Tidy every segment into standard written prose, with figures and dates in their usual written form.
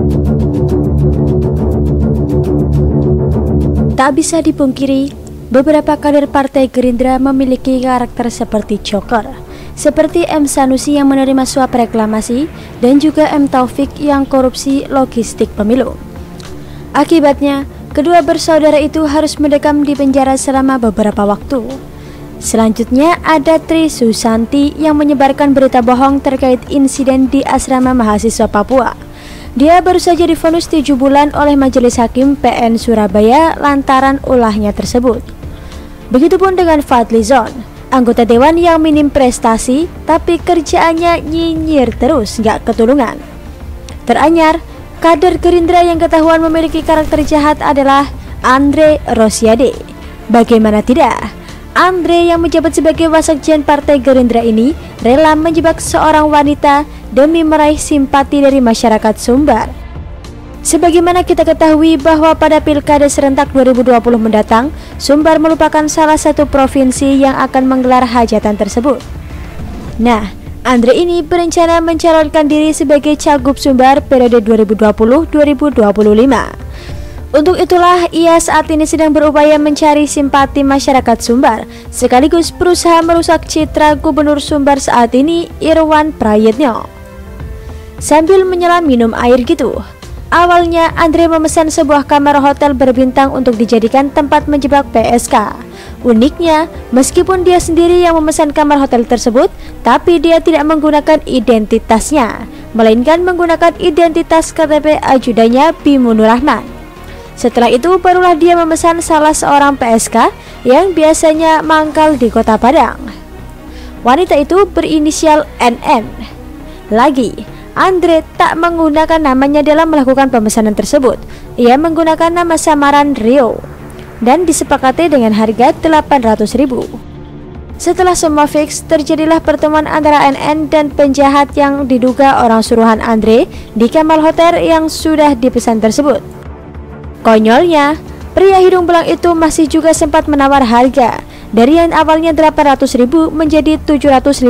Tak bisa dipungkiri, beberapa kader Partai Gerindra memiliki karakter seperti joker, seperti M. Sanusi yang menerima suap reklamasi dan juga M. Taufik yang korupsi logistik pemilu. Akibatnya, kedua bersaudara itu harus mendekam di penjara selama beberapa waktu. Selanjutnya ada Tri Susanti yang menyebarkan berita bohong terkait insiden di asrama mahasiswa Papua. Dia baru saja divonis 7 bulan oleh Majelis Hakim PN Surabaya lantaran ulahnya tersebut. Begitupun dengan Fadlizon, anggota dewan yang minim prestasi tapi kerjaannya nyinyir terus gak ketulungan. Teranyar, kader Gerindra yang ketahuan memiliki karakter jahat adalah Andre Rosiade. Bagaimana tidak? Andre yang menjabat sebagai wasekjen Partai Gerindra ini rela menjebak seorang wanita demi meraih simpati dari masyarakat Sumbar. Sebagaimana kita ketahui bahwa pada Pilkada serentak 2020 mendatang, Sumbar merupakan salah satu provinsi yang akan menggelar hajatan tersebut. Nah, Andre ini berencana mencalonkan diri sebagai Cagup Sumbar periode 2020-2025. Untuk itulah ia saat ini sedang berupaya mencari simpati masyarakat Sumbar, sekaligus berusaha merusak citra Gubernur Sumbar saat ini, Irwan Prayitno. Sambil menyelam minum air gitu. Awalnya Andre memesan sebuah kamar hotel berbintang untuk dijadikan tempat menjebak PSK. Uniknya, meskipun dia sendiri yang memesan kamar hotel tersebut, tapi dia tidak menggunakan identitasnya, melainkan menggunakan identitas KTP ajudannya Bimunur Rahman. Setelah itu barulah dia memesan salah seorang PSK yang biasanya mangkal di Kota Padang. Wanita itu berinisial NN. Lagi, Andre tak menggunakan namanya dalam melakukan pemesanan tersebut. Ia menggunakan nama samaran Rio dan disepakati dengan harga 800.000. Setelah semua fix, terjadilah pertemuan antara NN dan penjahat yang diduga orang suruhan Andre di kamar hotel yang sudah dipesan tersebut. Konyolnya, pria hidung belang itu masih juga sempat menawar harga dari yang awalnya 800.000 menjadi 750.000.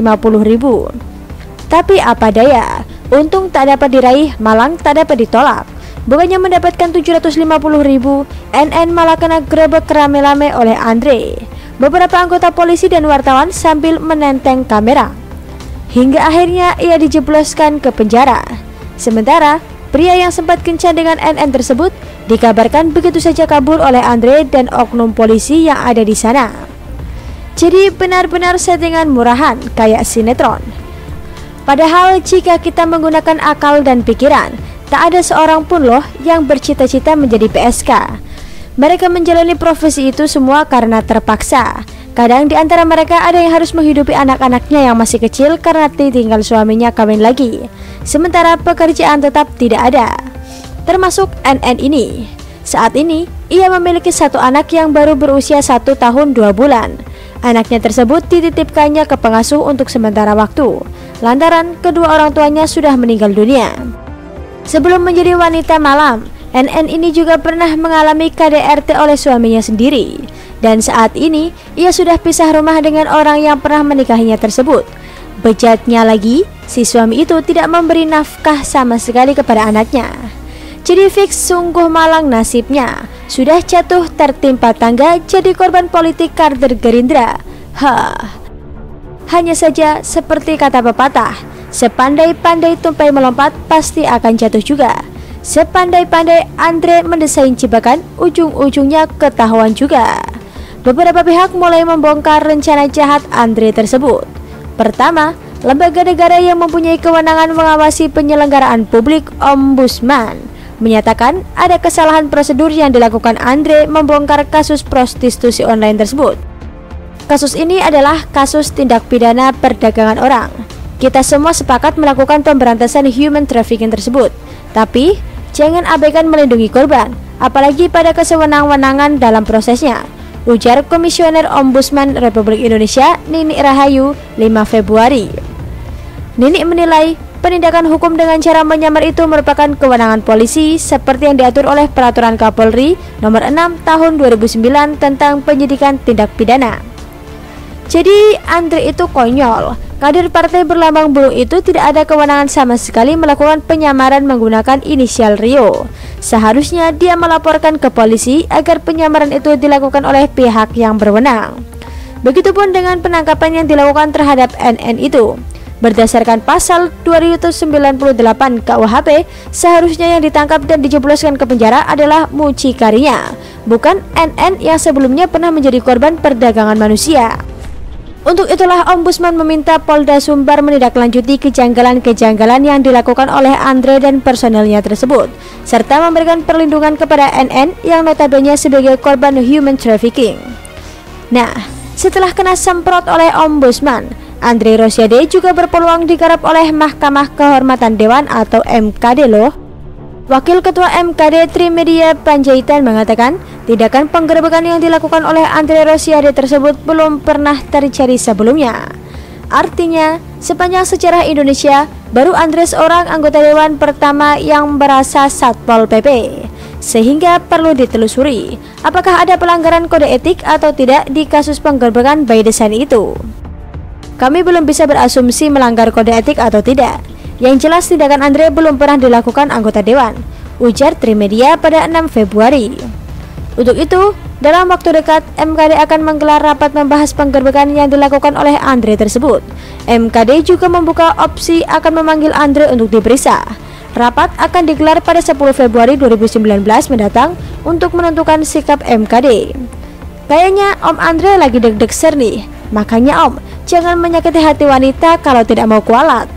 Tapi apa daya, untung tak dapat diraih, malang tak dapat ditolak. Bukannya mendapatkan 750.000, NN malah kena grebek rame-rame oleh Andre, beberapa anggota polisi dan wartawan sambil menenteng kamera. Hingga akhirnya ia dijebloskan ke penjara. Sementara, pria yang sempat kencan dengan NN tersebut dikabarkan begitu saja kabur oleh Andre dan oknum polisi yang ada di sana. Jadi benar-benar settingan murahan kayak sinetron. Padahal jika kita menggunakan akal dan pikiran, tak ada seorang pun loh yang bercita-cita menjadi PSK. Mereka menjalani profesi itu semua karena terpaksa. Kadang di antara mereka ada yang harus menghidupi anak-anaknya yang masih kecil karena ditinggal suaminya kawin lagi. Sementara pekerjaan tetap tidak ada. Termasuk NN ini. Saat ini, ia memiliki satu anak yang baru berusia 1 tahun 2 bulan. Anaknya tersebut dititipkannya ke pengasuh untuk sementara waktu, lantaran kedua orang tuanya sudah meninggal dunia. Sebelum menjadi wanita malam, NN ini juga pernah mengalami KDRT oleh suaminya sendiri. Dan saat ini, ia sudah pisah rumah dengan orang yang pernah menikahinya tersebut. Bejatnya lagi, si suami itu tidak memberi nafkah sama sekali kepada anaknya. Jadi fix sungguh malang nasibnya, sudah jatuh tertimpa tangga jadi korban politik kader Gerindra. Hanya saja seperti kata pepatah, sepandai-pandai tupai melompat pasti akan jatuh juga. Sepandai-pandai Andre mendesain jebakan, ujung-ujungnya ketahuan juga. Beberapa pihak mulai membongkar rencana jahat Andre tersebut. Pertama, lembaga negara yang mempunyai kewenangan mengawasi penyelenggaraan publik, Ombudsman, menyatakan ada kesalahan prosedur yang dilakukan Andre membongkar kasus prostitusi online tersebut. Kasus ini adalah kasus tindak pidana perdagangan orang. Kita semua sepakat melakukan pemberantasan human trafficking tersebut, tapi jangan abaikan melindungi korban, apalagi pada kesewenang-wenangan dalam prosesnya, ujar Komisioner Ombudsman Republik Indonesia Nini Rahayu 5 Februari. Nini menilai penindakan hukum dengan cara menyamar itu merupakan kewenangan polisi seperti yang diatur oleh Peraturan Kapolri Nomor 6 Tahun 2009 tentang penyidikan tindak pidana. Jadi Andre itu konyol. Kader partai berlambang burung itu tidak ada kewenangan sama sekali melakukan penyamaran menggunakan inisial Rio. Seharusnya dia melaporkan ke polisi agar penyamaran itu dilakukan oleh pihak yang berwenang. Begitupun dengan penangkapan yang dilakukan terhadap NN itu. Berdasarkan pasal 298 KUHP, seharusnya yang ditangkap dan dijebloskan ke penjara adalah mucikarinya, bukan NN yang sebelumnya pernah menjadi korban perdagangan manusia. Untuk itulah Ombudsman meminta Polda Sumbar menindaklanjuti kejanggalan-kejanggalan yang dilakukan oleh Andre dan personelnya tersebut, serta memberikan perlindungan kepada NN yang notabene sebagai korban human trafficking. Nah, setelah kena semprot oleh Ombudsman, Andre Rosiade juga berpeluang digarap oleh Mahkamah Kehormatan Dewan atau MKD loh. Wakil Ketua MKD Trimedia Panjaitan mengatakan, tindakan penggerebekan yang dilakukan oleh Andre Rosiade tersebut belum pernah terjadi sebelumnya. Artinya, sepanjang sejarah Indonesia, baru Andre seorang anggota dewan pertama yang berasa Satpol PP. Sehingga perlu ditelusuri, apakah ada pelanggaran kode etik atau tidak di kasus penggerebekan by design itu. Kami belum bisa berasumsi melanggar kode etik atau tidak. Yang jelas tindakan Andre belum pernah dilakukan anggota dewan, ujar Trimedia pada 6 Februari. Untuk itu, dalam waktu dekat, MKD akan menggelar rapat membahas penggerbekan yang dilakukan oleh Andre tersebut. MKD juga membuka opsi akan memanggil Andre untuk diperiksa. Rapat akan digelar pada 10 Februari 2019 mendatang untuk menentukan sikap MKD. Kayaknya Om Andre lagi deg-deg ser nih, makanya Om, jangan menyakiti hati wanita kalau tidak mau kualat.